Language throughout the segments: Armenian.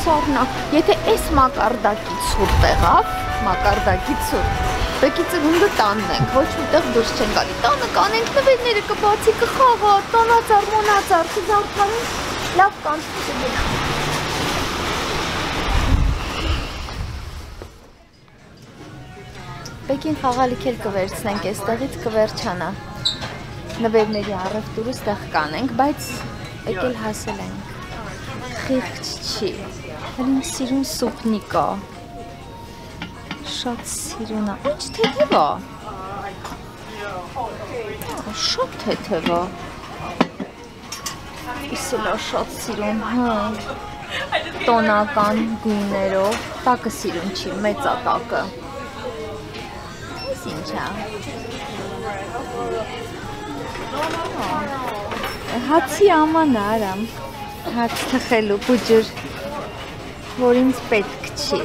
շարունակ, եթե այս մակարդակից ցուրտ եղավ, մակարդակից ցուրտ, բեկի ծնունդը տանն ենք, ոչ միտեղ դուրս չեն գալի, տանը կանենք նվերները կբացի, կխաղա, տանածար, մոնածար, կզարդարին, լավ կանցնի կգնա։ Բեկին խաղալիք էլ կվերցնենք, այստեղից կվերջանա, նվերների առևտուրը ստեղ կանենք, բայց եկել հասել ենք, խիղճ չի, հլին սիրուն սուպնի կա, շատ սիրուն է, ինչ թեթև է, շատ թեթև է, իսել է շատ սիրուն, տոնական գույներով, տակը սիրուն չի, մեծ է տակը, ինչ է, հացի աման արամ, հաց թխելու բուջուր, որ ինձ պետք չի։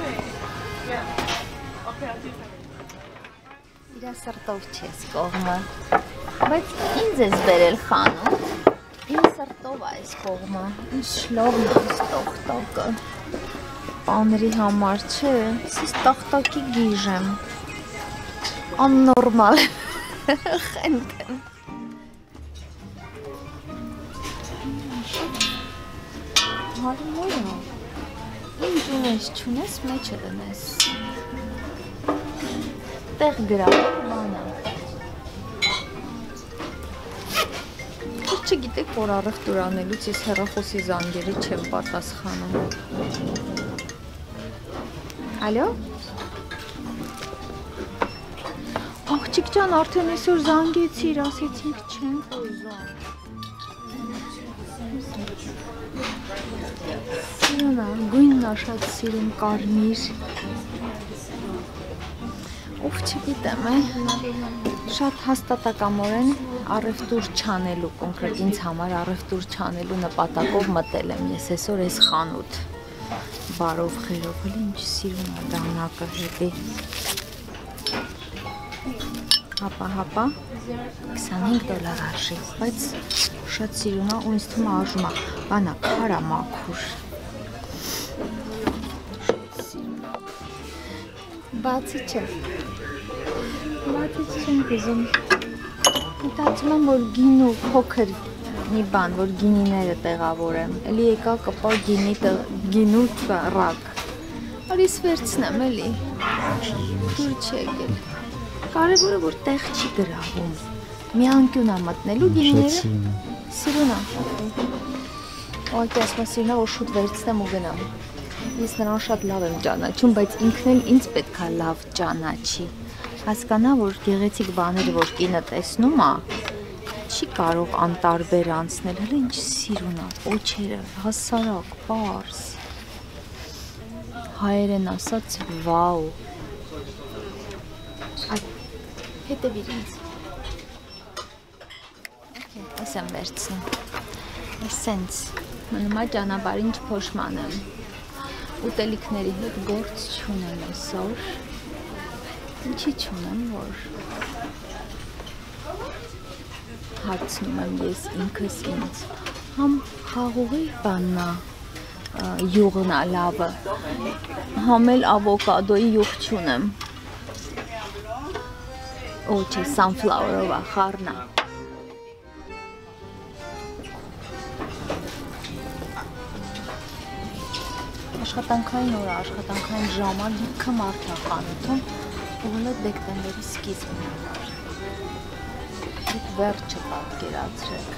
Իրա սրտով չես կողմը, բայց ինձ ես բերել խանութ, իմ սրտով այս կողմը, ինչ շլովն ես տողտակը, պաների համար չէ, սիս տախտակի գիժ եմ, աննորմալ, խենդ եմ։ Հարմոր է, ինչ ունես չունես, մեջը դնես, տեղ գրավոր բան է, չգիտեք, որ առևտուր անելուց ես հեռախոսի զանգերի չեմ պատասխանում, ալյո? Աղջիկ ջան, արդեն այսօր զանգեցիր, ասեցինք չենք ուզում, սիրուն է, գույնն է շատ սիրուն կարմիր, ով չգիտեմ շատ հաստատակամորեն առևտուր չանելու, կոնկրետ ինձ համար առևտուր չանելու նպատակով մտել եմ ես այսօր այս խանութ, բարով խերով, հլի ինչ սիրուն է դանակը հետի, հապա, 25 $, արժի, բայց շատ սիրուն է ու ինձ թվում է արժում է, բանա քարա մաքուր, բացի չեմ գուզում, մտածում եմ, որ գինու փոքր մի բան, որ գինիները տեղավորեմ, էլի եկա կպա գինու ռակ, արիս վերցնեմ էլի, դուր չի եկել, կարևորը, որ տեղ չի գրավում, մի անկյուն է մտնելու գինիները, սիրուն է, ուղղակի ասում է սիրուն է, որ շուտ վերցնեմ ու գնամ, ես նրան շատ լավ եմ ճանաչում, բայց ինքն էլ ինձ պետք է լավ ճանաչի, հասկանա, որ գեղեցիկ բաները, որ կինը տեսնում է, չի կարող անտարբեր անցնել, հələ ինչ սիրուն է, օջերը, հասարակ, պարզ, հայերեն ասած, վաու, հետևիր ինձ, ես եմ վերցնում, ես սենց, մնումա ճանապարհին չփոշմանեմ, ուտելիքների հետ գործ չունեմ այսօր, ինչի չունեմ, որ հարցնում եմ ես ինքս ինձ, համ խաղողի բաննա յուղն է լավը, համ էլ ավոկադոյի յուղ չունեմ, օ չէ, sunflower-ով է, խառն է, աշխատանքային օրը, աշխատանքային ժամը լիքը մարդ է խանութում, ուղղել է դեկտեմբերի սկիզբն է, դուք վերջը պատկերացրեք,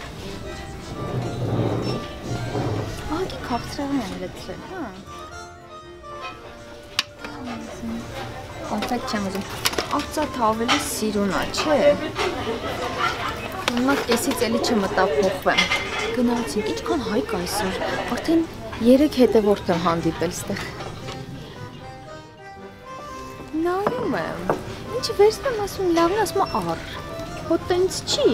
ահագի քաղցրեղեն են լցրել, կոնֆետ չեմ ուզում, արծաթը ավելի սիրուն է, չէ, հիմա կեսից էլի չմտափոխվեմ, գնացինք, ինչքան հայք այսօր, արդեն 3 հետևորդ եմ հանդիպել ստեղ, նայում եմ, ինչի վերցնեմ ասում, լավն ասում առ, հոտ ինձ չի,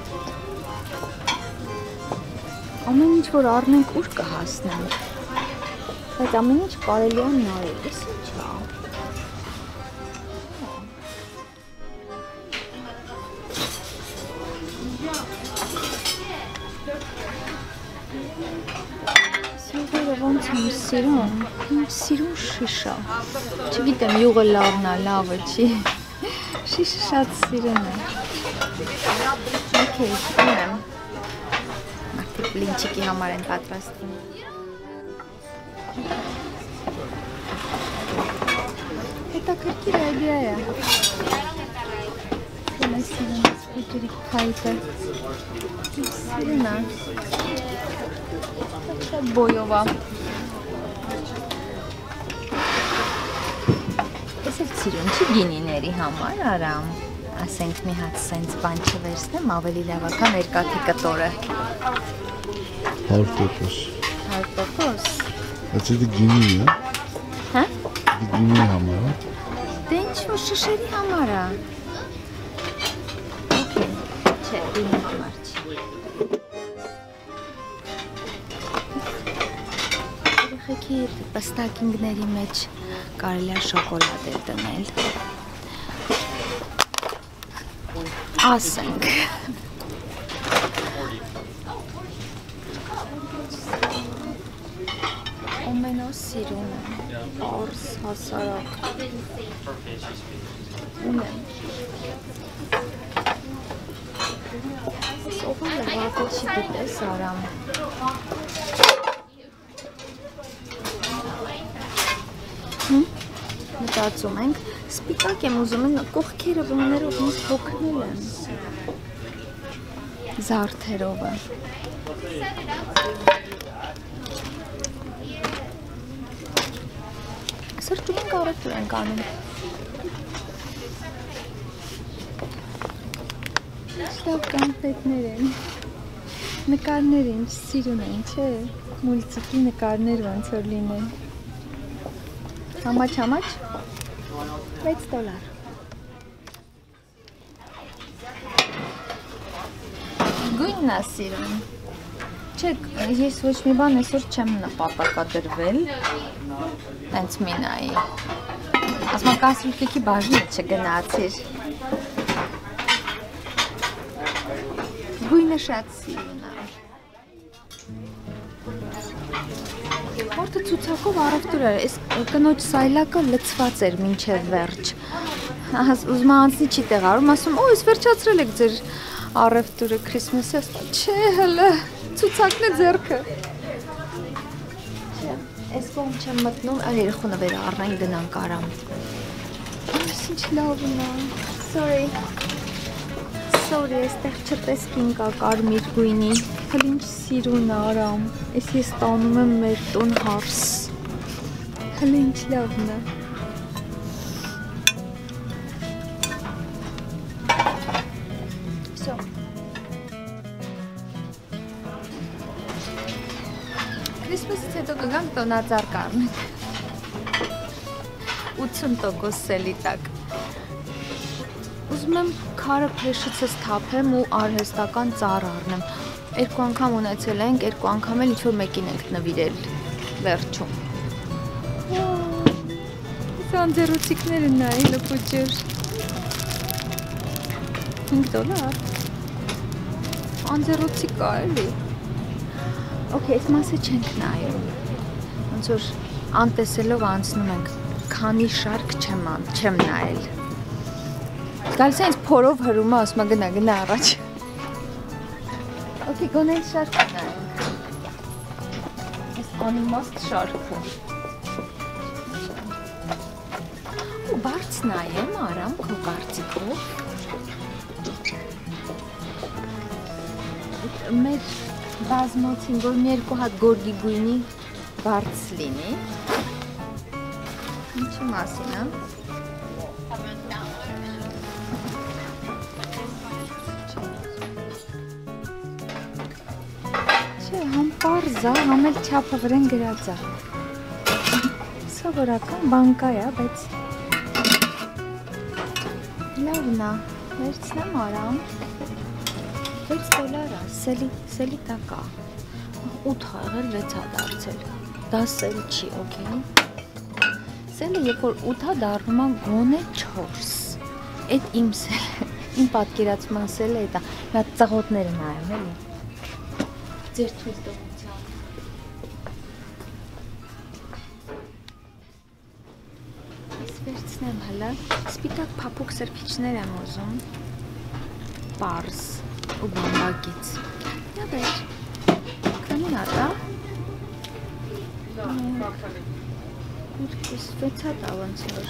ամեն ինչ որ առնենք ուր կհասնենք, բայց ամեն ինչ կարելի է նայել, ես ինչ է, Ցեղերը ոնց եմ սիրում, իմ սիրուն շիշա։ Չգիտեմ, յուղը լավն է, լավը չի։ Շիշը շատ սիրուն է։ Okay, ունեմ։ Մարդիկ բլինչիկի համար են պատրաստվում։ Հետաքրքիր այդիա է։ Սիրուն է, սպուտուրի քայթը։ Սիրուն է։ Շատ բոյով է։ Ես էլ սիրուն չի գինիների համար, արամ։ Ասենք մի հատ սենց բան չվերցնեմ, ավելի լավ է, քան երկաթի կտորը։ 100%։ 100%։ Դա գինի է։ Հա? Գինի համար է։ Դե ինչ-որ շշերի համար է։ Okay, չէ, գինի համար չի։ Երեխեքի պստակինգների մեջ կարելի է շոկոլադ էլ դնել։ Ասենք։ Ամենասիրուն է, պարզ, հասարակ։ Ունեմ։ Ես օվալը վատը չի դիտես, արամ։ Մտածում ենք, սպիտակ եմ ուզում են կողքերը բաներով ինձ հոգնել եմ։ Զարդերովը։ Սրճում կարետուր ենք անում։ Լավ կանպետներ են։ Նկարներ ինչ սիրուն են, չէ։ Մուլտիկի նկարներ ոնց որ լինեն։ Համաչ։ $6։ Գույնն է սիրուն։ Չէ, ես ոչ մի բան այսօր չեմ նպատակադրվել։ Հենց մի նայի։ Ասում եմ կաստրուլկեքի բաժինը չգնացիր։ Գույնը շատ սիրուն է։ Որտե ցուցակով առևտուր էր, այս կնոջ սայլակը լցված էր մինչև վերջ։ Ուզում անցնի չի տեղարում, ասում, «Օ, ես վերջացրել եք ձեր առևտուրը Քրիսմասի», չէ, հələ ցուցակն է ձեռքը։ Չէ, այս կողմ չեմ մտնում, այլ երեխունը վեր առնենք գնանք արամ։ Ինչ լավն է։ Sorry, այստեղ չտեսքին կա կարմիր գույնի։ Հələ ինչ սիրուն է արամ։ Ես տանում եմ մեր տուն հարս։ Հələ ինչ լավն է։ Всё։ Քրիսմասից հետո կգանք տոնածառ կառնենք։ 80% սելի տակ։ Ուզում եմ քարը փեշիցս թափեմ ու արհեստական ծառ առնեմ։ Երկու անգամ ունեցել ենք, երկու անգամ էլ ինչ-որ մեկին ենք նվիրել վերջում։ Այս անձեռոցիկները նայի լպուջուր։ $5։ Անձեռոցիկ կա էլի։ Okay, այս մասը չենք նայում։ Ոնց որ անտեսելով անցնում ենք, քանի շարք չեմ նայել։ Գալիս է ինձ փորով հրում է, ասում է գնա առաջ։ Okay, գոնե շարք նայենք։ Այս անիմաստ շարքը։ Ու բարձ նայեմ, արամ, քո կարծիքով։ Մեր բազմոցին, որ մի երկու հատ գորգի գույնի բարձ լինի։ Ինչի մասին է։ Համ պարզ է, համ էլ չափը վրեն գրած է։ Սովորական բանկա է, բայց լավն է, վերցնեմ արամ։ $6 է, սելի տակա։ 8 եղել 6 է դարձել։ Դա սել չի, okay։ Սելը երբ որ 8 է դառնում է գոնե 4։ Այդ իմ սելը, իմ պատկերացման սելը է դա։ Մի հատ ծղոտները նայեմ, էլի։ Ձեր թույլ տողությամբ։ Լցնեմ հələ։ Սպիտակ փափուկ սրբիչներ եմ ուզում։ Պարզ ու բամբակից։ Նա բեր։ Քանի ատա։ Ուրկիս 6 հատ ոնց որ։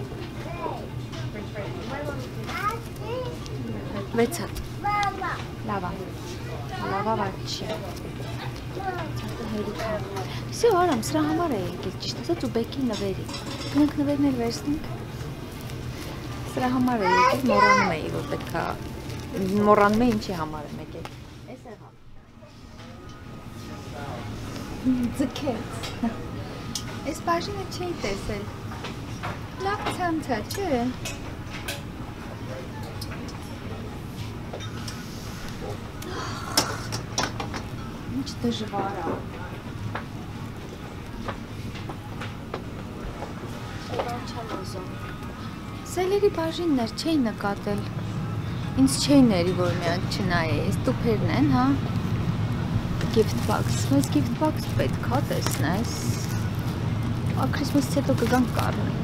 6 հատ։ Լավա։ Լավա վաչի։ Всё, արամ, սրա համար է եկել, ճիշտ ասած ու բեկի նվերի։ Գնանք նվերներ վերցնենք։ Սրա համար է եկել, մոռանում էի, որ պետքա մոռանում էի ինչի համար եմ եկել։ Էս եղավ։ Ձգեց։ Էս բաժինը չէի տեսել։ Լավ ցանցա, չէ՞։ Ինչ դժվար է։ Սելերի բաժիններ չէի նկատել, ինձ չէի ների, որ միան չնայի, այս տուփերն են, հա, gift box, մեզ gift box պետք հա տեսնես, Քրիսմասից հետո կգանք կառնենք,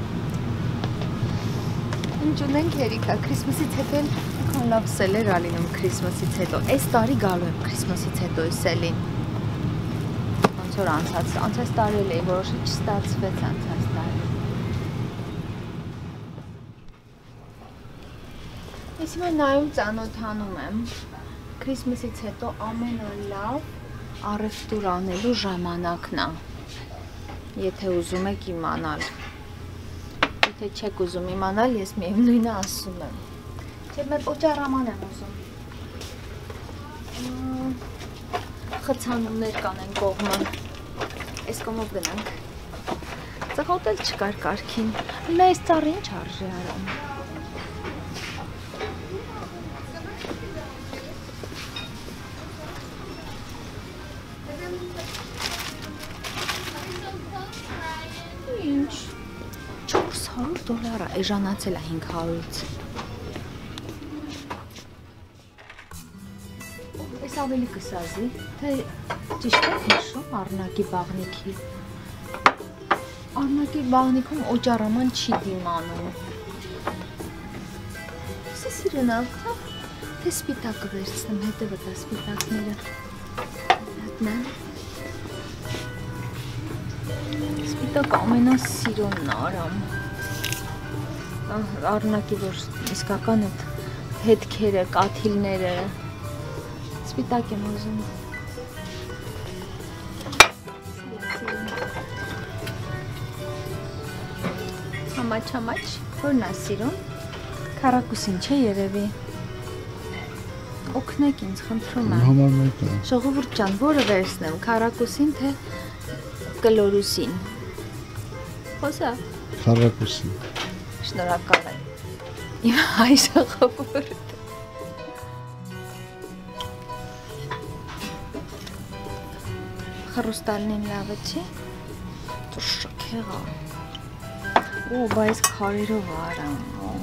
ինչ ունենք հերիքա, Քրիսմասից հետո են լավ սելեր ալինում Քրիսմասից հետո, այս տարի գալու եմ Քրիսմասից հետո այս սելին, ոնց որ անցած տարի էլ էի, որոշը չստացվեց անցած տարի, Ես հիմա նայում ծանոթանում եմ, Քրիսմասից հետո ամենալավ առևտուր անելու ժամանակն է, եթե ուզում եք իմանալ, եթե չեք ուզում իմանալ, ես միևնույնը ասում եմ, չէ մեր օճառաման եմ ուզում, խցանումներ կանեն կողմը, այս կողմով գնանք, ծղոտ էլ չկար կարգին, մեզ ծառ ինչ արժի արամ, $400 է, էժանացել է 500-ից։ Այս ավելի կսազի, թե ճիշտ է հիշում առնակի բաղնիքի։ Առնակի բաղնիքում օճառաման չի դիմանում։ Սա սիրունա, թե սպիտակը վերցնեմ, հետևը տա սպիտակները։ Հատնա։ Սպիտակ ամենասիրունն արամ, առնակի, որ իսկական էդ հետքերը, կաթիլները, սպիտակ եմ ուզում, համաչ, որն է սիրում, քառակուսին չէ երևի, օգնեք ինձ, խնդրում եմ, ժողովուրդ ջան, որը վերցնեմ, քառակուսին թե կլորուսին, խոսա, քառակուսին, շնորհակալ եմ, իմ հայ ժողովուրդ, խռուստալին լավը չի, դու շքեղա, ու բայց քարերով արամ,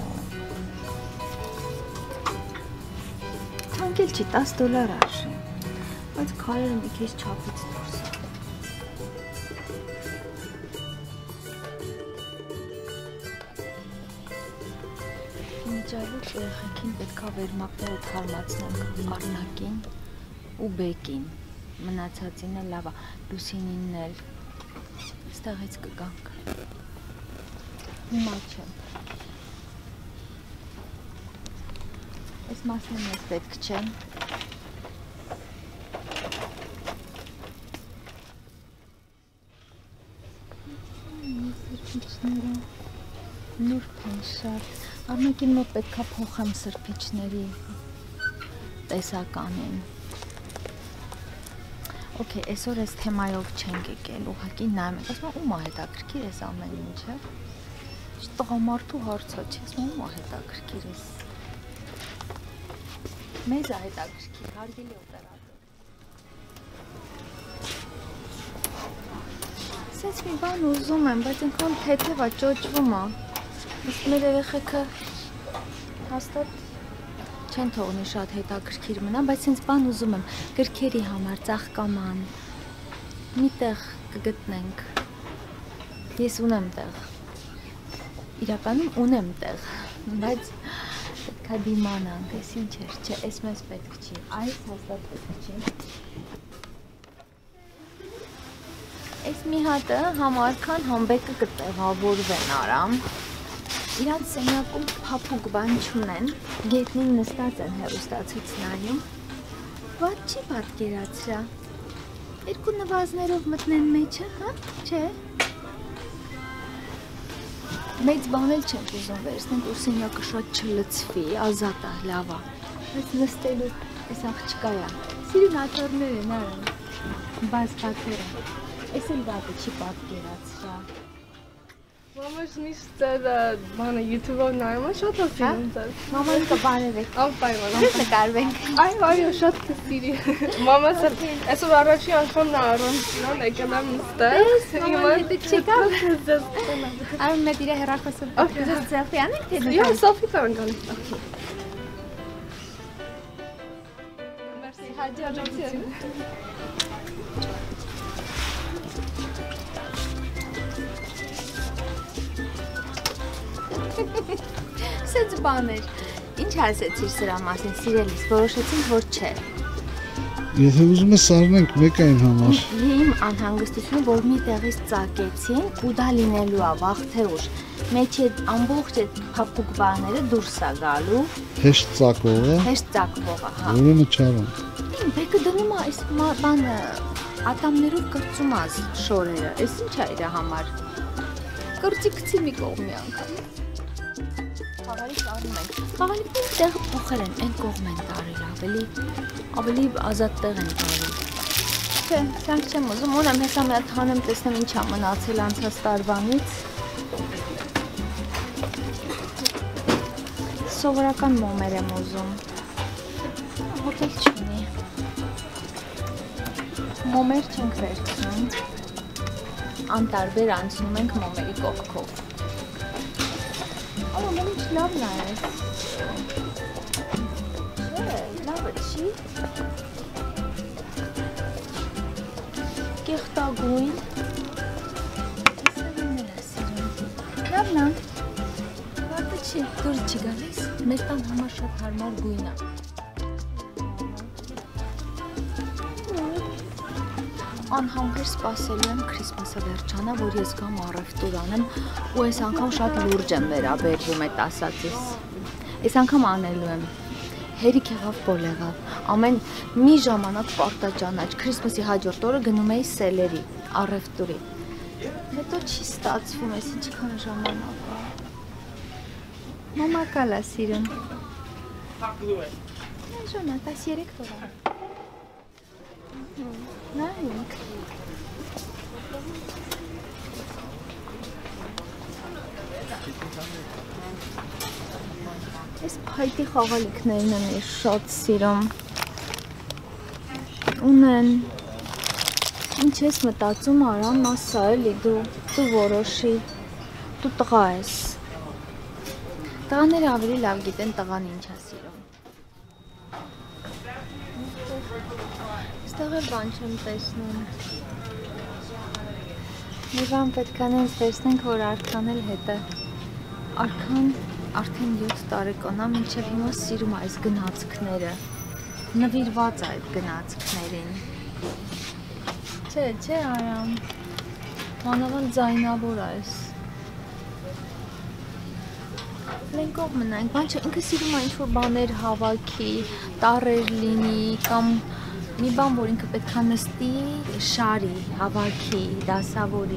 թանկել չի, $10 արժի, բայց քարերը մի քիչ չափից դուրս է, Միջավուց երեխեքին պետքա վերմակները թարմացնենք առնակին ու բեկին, մնացածին էլ լավա, լուսինինն էլ, ստեղից կգանք, հիմա չեմ, այս մասն մեզ պետք չեմ, սրպիչները, նուրբ են շատ, առնակին մոտ պետքա փոխեմ սրպիչների տեսականին, Okay, այսօր այս թեմայով չենք եկել, ուղղակի նայում ենք, ասում եմ ում է հետաքրքիր էս ամեն ինչը, տղամարդու հարցը չի, ասում եմ ում է հետաքրքիր էս, մեզ է հետաքրքիր, հարգելի օպերատոր, սենց մի բան ուզում եմ, բայց ինքան թեթև է, ճոճվում է, իսկ մեր երեխեքը հաստատ չեն թողնի շատ հետաքրքիր մնա, բայց ինձ բան ուզում եմ, գրքերի համար, ծաղկաման, մի տեղ կգտնենք, ես ունեմ տեղ, իրականում ունեմ տեղ, բայց պետք է դիմանանք, այս ինչ էր, չէ, այս մեզ պետք չի, այս հաստատ պետք չի։ Այս մի հատը համարքան համբեկը կտեղավորվեն արամ, իրանց սենյակում փափուկ բան չունեն, գետնին նստած են հեռուստացույց նայում, ված չի պատկերացրա, երկու նվազներով մտնեն մեջը, հա, չէ։ Մեծ բան էլ չենք ուզում վերցնենք, որ սենյակը շատ չլցվի, ազատ է, լավ է, բայց նստելու այս աղջկայա, սիրուն աթոռներ են արան, բաց պատերը, այս էլ վատը չի պատկերացրա։ Մամաս միշտ բանը YouTube-ով նայում է, շատ է սիրում ձեզ։ Մաման կբարևեք։ Անպայման, Դες նկարվենք։ այո, շատ կսիրի։ Մամաս այսօր առաջի անգամն է առանցքան եկել եմ նստել։ Մաման հետը չեկավ։ ձեզ։ Արում մեծ իր հեռախոսը։ Ձեզ սելֆի անենք թե Ես սելֆի կարան գան։ Մերսի, հաջողություն։ Սենց բաներ, ինչ ասեցիր սրա մասին, սիրելիս, որոշեցինք, որ չէ։ Եթե ուզում ես սարնենք մեկային համար։ Իմ անհանգստությունը, որ մի տեղից ծակեցին ու դա լինելու է վաղ թե ուշ։ Մեջի ամբողջ այդ փափուկ բաները դուրս է գալու։ Հեշտ ծակողը, Հեշտ ծակվող է, հա։ որը չարան։ Բեկը դնում է այս բանը ատամներով կրծում է շորերը։ Այս ինչ է իր համար։ Կրծի գցի մի կողմի անգամ։ Խաղալի շարում ենք։ Խաղալի տեղը փոխել են, այն կողմ են տարել, ավելի ազատ տեղ են տարել։ Չէ, սրանք չեմ ուզում, ունեմ հեսա մի հատ հանեմ, տեսնեմ ինչ է մնացել անցած տարվանից։ Սովորական մոմեր եմ ուզում։ Հոթել չունի։ Մոմեր չենք վերցնում։ Անտարբեր անցնում ենք մոմերի կողքով։ Ալո, մոմ ինչ լավն է ես։ Չէ, լավը չի։ Կեղտագույն։ Իսավին էլ է սիրում։ Լավն է։ Վատը չի, դուրս չի գալիս։ Մեր տան համար շատ հարմար գույն է։ Անհամբեր սպասելու եմ Քրիսմասը վերջանա, որ ես գամ առևտուր անեմ ու այս անգամ շատ լուրջ եմ վերաբերվում այդ ասածից։ Այս անգամ անելու եմ։ Հերիք եղավ բոլեղավ։ Ամեն մի ժամանակ պարտաճանաչ Քրիսմասի հաջորդ օրը գնում էի սելերի առևտուրի։ Հետո չի ստացվում, այս ինչքան ժամանակ է։ Մամա կալա սիրուն։ Ժոնա, 13 դոլար։ Նայենք։ Այս փայտի խաղալիքներն եմ շատ սիրում։ Ունեն։ Ինչ ես մտածում արան, ասա էլի դու որոշի, դու տղա ես։ Տղաները ավելի լավ գիտեն տղան ինչ է սիրում։ Ստեղ էլ բան չեմ տեսնում։ Մի բան պետք է նենց տեսնենք, որ արքան էլ հետը։ Արքան արդեն 7 տարեկան է, մինչև հիմա սիրում է այս գնացքները։ Նվիրված է այդ գնացքներին։ Չէ, արամ։ Մանավանդ ձայնավոր է այս։ Մենք կողմ մնանք, բան չէ, ինքը սիրում է ինչ-որ բաներ հավաքի, տառեր լինի, կամ մի բան, որ ինքը պետք է նստի, շարի, հավաքի, դասավորի։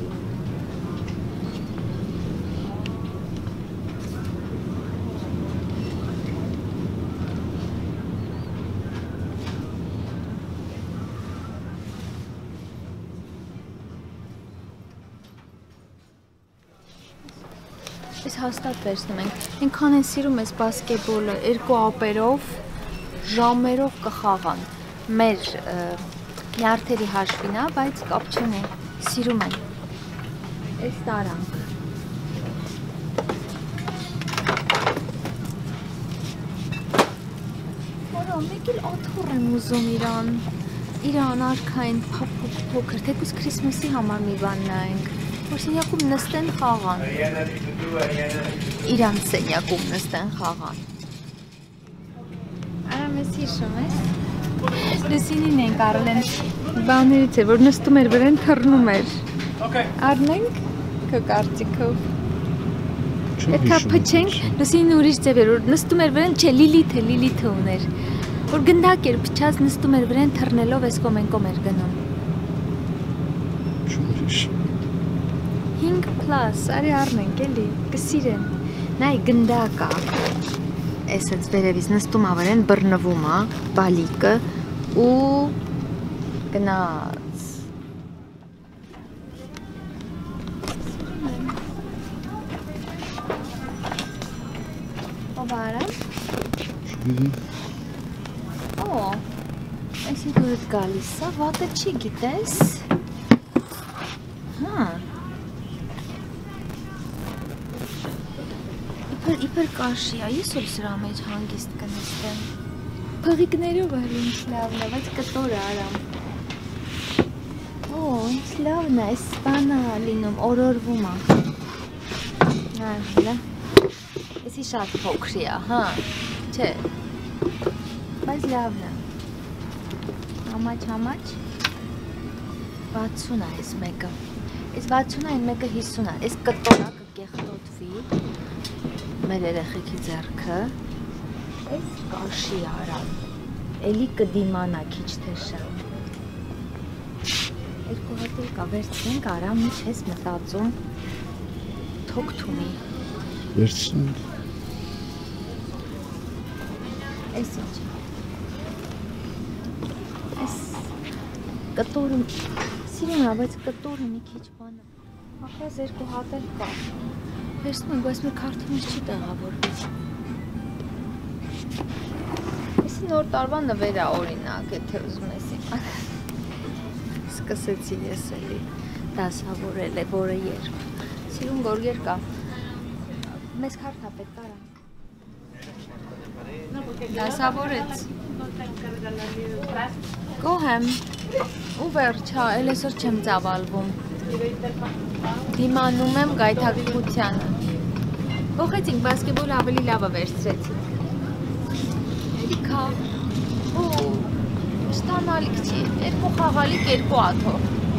Այս հաստատ վերցնում ենք, ինքան են սիրում ես բասկետբոլը, 2 ափերով, ժամերով կխաղան, մեր նյարդերի հաշվին է, բայց կապ չունի, սիրում են, այս տարանք։ Որո, մեկ էլ աթոռ եմ ուզում իրան, Իրան արքային փոքր, թեկուզ Քրիսմասի համար մի բան նայենք, որ սենյակում նստեն խաղան։ Իրան սենյակում նստեն խաղան։ Արա մեզ հիշում ես։ Լուսինին ենք առել են բաներից է, որ նստում էր վրան թռնում էր։ Առնենք քո կարծիքով։ Պետքա փչենք, Լուսինին ուրիշ ձև էր, որ նստում էր վրան, չէ, Լիլիթը ուներ։ Որ գնդակ էր փչած նստում էր վրան թռնելով էս կոմենկոմ էր գնում։ 5+, արի առնենք էլի, կսիրեն։ Նայ գնդակ է։ Էսած վերևից նստում ա վրան, բռնվում ա, բալիկը ու գնաց։ Ո՞վ արա։ Օ, այսի դուրդ գալիս է, վատը չի գիտես։ Հա։ Իպր կաշի է, ես որ սրա մեջ հանգիստ կնստեմ։ Փղիկներով էլ ինձ լավն է, բայց կտոր է արամ։ Օ, ինձ լավն է, այս բանը լինում, օրորվում է։ Այլը, եսի շատ փոքրի է, հա, չէ, բայց լավն է։ Համաչ, 60 է այս մեկը, այս 60 այն մեկը 50 է, այս կտորա կկեղտոտվի, մեր երեխեքի ձեռքը, այս կաշի արամ, էլի կդիմանա քիչ թե շատ։ Երկու հատ էլ կա, վերցնենք արամ, ինչ ես մտածում, թոք թումի։ Վերցնենք։ Այս ինչ։ Այս կտորը, սիրում է, բայց կտորը մի քիչ բանը։ Ախրազ երկու հատ էլ կա։ Վերցնում ենք, բայց մեր քարթոնից չի տեղավորվի։ Եսի նոր տարվա նվեր է օրինակ, եթե ուզում ես իմանալ։ Սկսեցի ես էլի դասավորել է, որը երբ։ Սիրուն գորգեր կա։ Մեզ քարթա պետք արա։ Դասավորեց։ Գոհեմ։ Ու վերջ, հա, էլ այսօր չեմ ծավալվում։ Դիմանում եմ գայթակղությանը։ Փոխեցինք, բասկետբոլ ավելի լավը վերցրեցինք։ Էլիքա։ Ու ստանալիք չի, երկու խաղալիք, երկու աթոռ։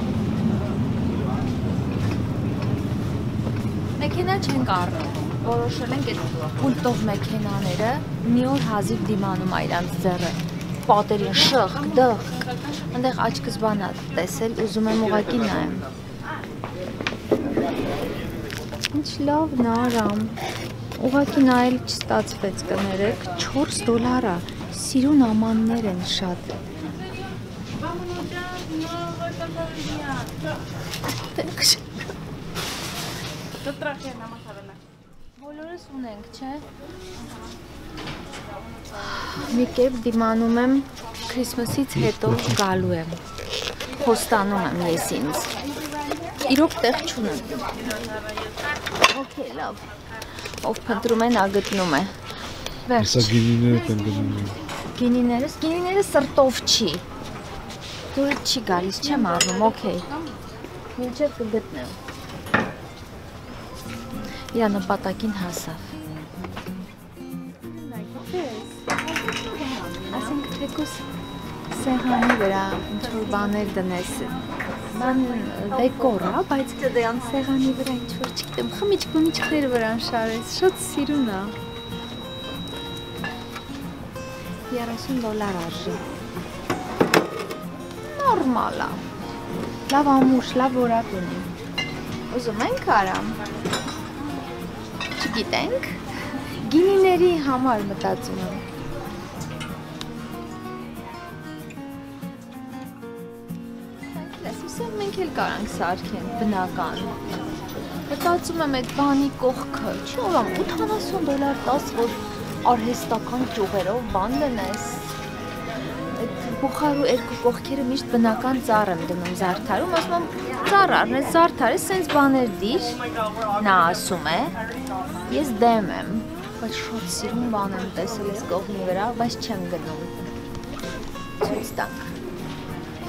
Մեքենա չենք առնում, որոշել ենք այդ պուլտով մեքենաները մի օր հազիվ դիմանում ա իրանց ձեռը, պատերին շղկ, դղկ, ընդեղ աչքս բան ա տեսել, ուզում եմ ուղղակի նայեմ։ Ինչ լավն ա արամ, ուղղակի նայել չստացվեց կներեք, $4 ա, սիրուն ամաններ են շատ։ Բոլորս ունենք, չէ։ Մի կերպ դիմանում եմ Քրիսմասից հետո գալու եմ։ Խոստանում եմ ես ինձ։ Իրոք տեղ չունեմ։ Okay, լավ։ Ով փնտրում է, նա գտնում է։ Վերջ։ Հեսա գինիները կնդնում են։ Գինիները սրտով չի։ Դուրը չի գալիս, չեմ առնում, okay։ Մինչև կգտնեմ։ Իրա նպատակին հասավ։ Ասենք թեկուս սեղանի վրա ինչ-որ բաներ դնես, բան դեկոր է, բայց սեղանի վրա ինչ-որ չգիտեմ, խմիչք վրան շարես, շատ սիրուն է։ $30 արժի։ Նորմալ է։ Լավ ամուշ, լավ որակ ունի։ Ուզում ենք արամ։ Չգիտենք, գինիների համար մտածում եմ։ Մենք էլ կարանք սարքենք բնական։ Մտածում եմ այդ բանի կողքը, չի օրամ $80 տաս, որ արհեստական ճյուղերով բան դնես։ Այդ բուխարու երկու կողքերը միշտ բնական ծառ եմ դնում զարդարում, ասում եմ ծառ առնես, զարդարես, սենց բաներ դիր, նա ասում է, ես դեմ եմ, բայց շատ սիրուն բան եմ տեսել ես կողմի վրա, բայց չեմ գնում։ Ցույց տանք։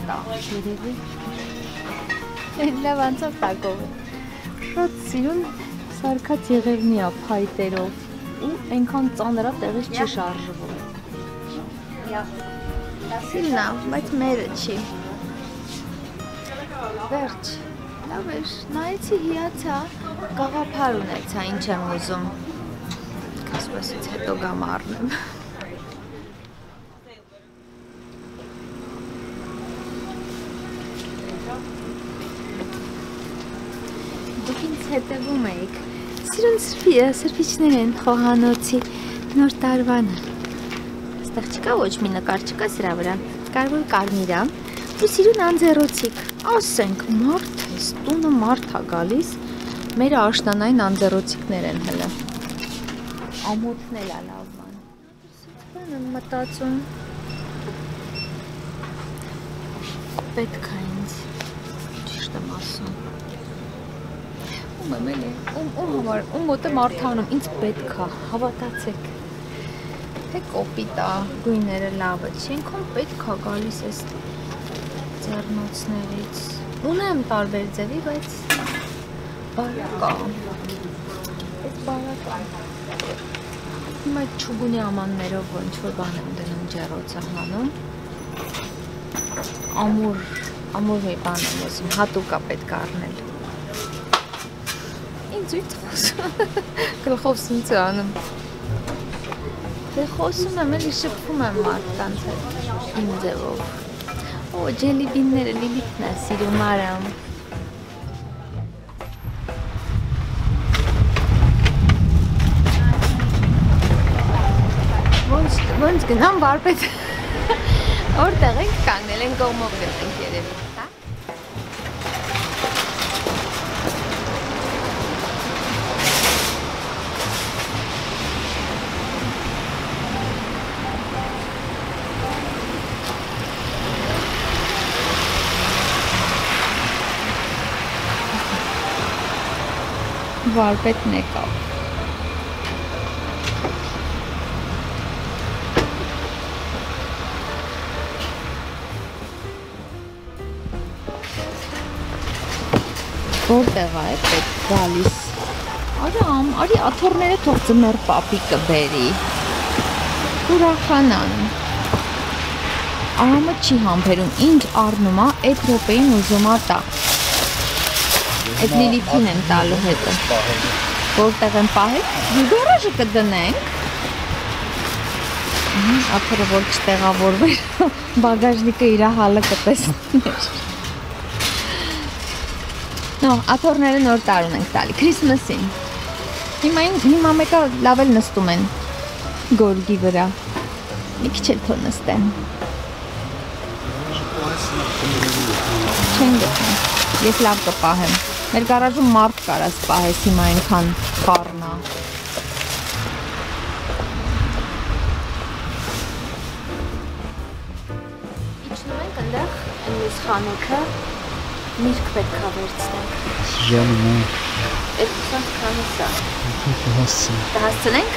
տա, երևի։ Լավ անցավ տակով է։ Շատ սիրուն սարքած եղևնի է փայտերով ու այնքան ծանր է տեղից չի շարժվում։ Սիրուն է, բայց մերը չի։ Վերջ, լավ էր, նայեցի հիացա, գաղափար ունեցա, ինչ եմ ուզում։ Կասպեսից հետո գամ առնեմ։ Դուք ինձ հետևում էիք։ Սիրուն սրբիչներ են խոհանոցի նոր տարվանը։ Այստեղ չկա ոչ մի նկար չկա սրա վրա։ Կարևոր կարմիր է ու սիրուն անձեռոցիկ։ Ասենք մարդ էս տունը մարդ է գալիս։ Մեր աշնանային անձեռոցիկներ են հələ։ Ամոթն էլ է լավ բան։ Բան եմ մտածում։ Պետք է ինձ։ Ճիշտ եմ ասում։ Ում եմ էլի, ում մոտ եմ արդարանում, ինձ պետք է, հավատացեք։ Թե կոպիտ է, գույները լավը չի, ինքան պետք է գալիս ես ձեռնոցներից։ Ունեմ տարբեր ձևի, բայց բարակ է։ Այս բարակ է։ Հիմա չուգունի ամաններով ինչ-որ բան եմ դնում ջեռոցը հանում։ Ամուր մի բան եմ ոսում, հատուկ է պետք է առնել։ Ինձ ուիտ խոսում, գլխով սնց է անում։ Դե խոսում եմ, էլի շփվում եմ մարդկանց հետ, իմ ձևով։ Օ, ջելիբինները Լիլիթն է սիրում արամ։ Ոնց գնամ վարպետ։ Որտեղ ենք կանգնել, են կողմով գնենք երևի։ Վարպետն եկավ։ Որտեղ է պետք գալիս։ Արամ, արի աթոռները թող ձմեռ պապիկը բերի։ Ուրախանան։ Արամը չի համբերում, ինչ առնում է, այդ րոպեին ուզում է տա։ Այդ Լիլիթին են տալու հետը։ Որտեղ են պահել, գարաժը կդնենք։ Աթոռը որ չտեղավորվեր, բագաժնիկը իր հալը կտեսներ։ Նո, աթոռները նոր տարուն ենք տալի, Քրիսմասին։ Հիմա մեկը լավ էլ նստում են գորգի վրա։ Մի քիչ էլ թող նստեն։ Չեն գտնում, ես լավ կպահեմ։ Մեր գարաժում մարդ կարաս պահես հիմա այնքան խառնա։ Իջնում ենք ընդեղ մյուս խանութը, միրգ պետք է վերցնենք։ Ժանում է։ 200 քանիս է։ Կհասցնենք։ Կհասցնենք։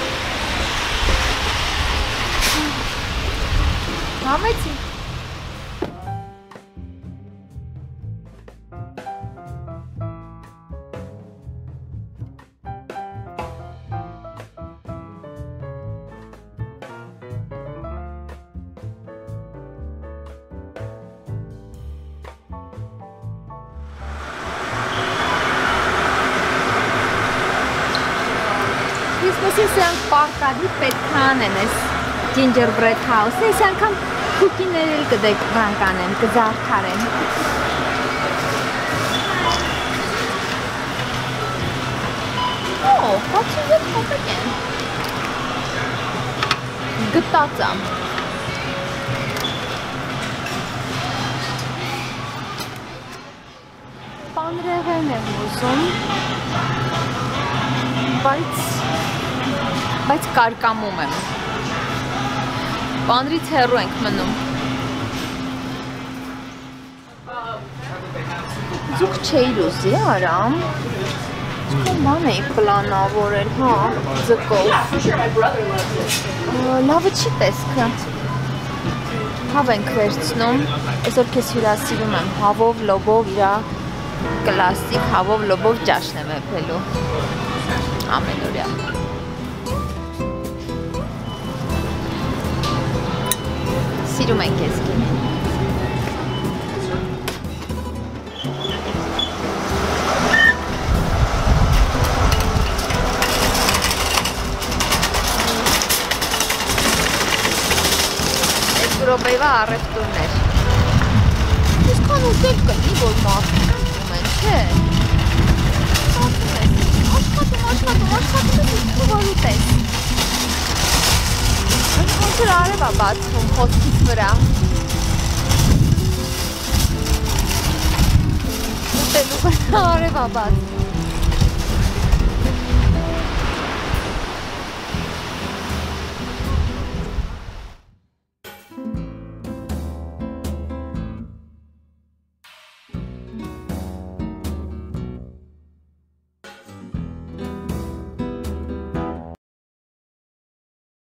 Համեցի։ Քրիսմասին սրանք պարտադիր պետք է անեն այս gingerbread house-ը, այս անգամ քուկիներ էլ կդրանք անեն, կզարդարեն։ Օ, 67 հոպեկ են։ Գտած եմ։ Պանրեղեն եմ ուզում, բայց կարկամում եմ։ Պանրից հեռու ենք մնում։ Ձուկ չէիր ուզի, Արամ։ Բան էի պլանավորել, հա, ձկով։ Լավը չի տեսքը։ Հավ ենք վերցնում, այսօր քեզ հյուրասիրում եմ հավով, լոբով, իրա կլասիկ հավով, լոբով ճաշն եմ եփելու ամենօրյա։ Սիրում ենք քեզ գինի։ Ռոբեյվա առևտուրներ։ Այսքան ուտել կլինի, որ մարդիկ ուտում են, չէ։ Աշխատում ես որ ուտես։ Ոնց որ արև է բացվում խոսքից վրա։ Ուտելու վրա արև է բացվում։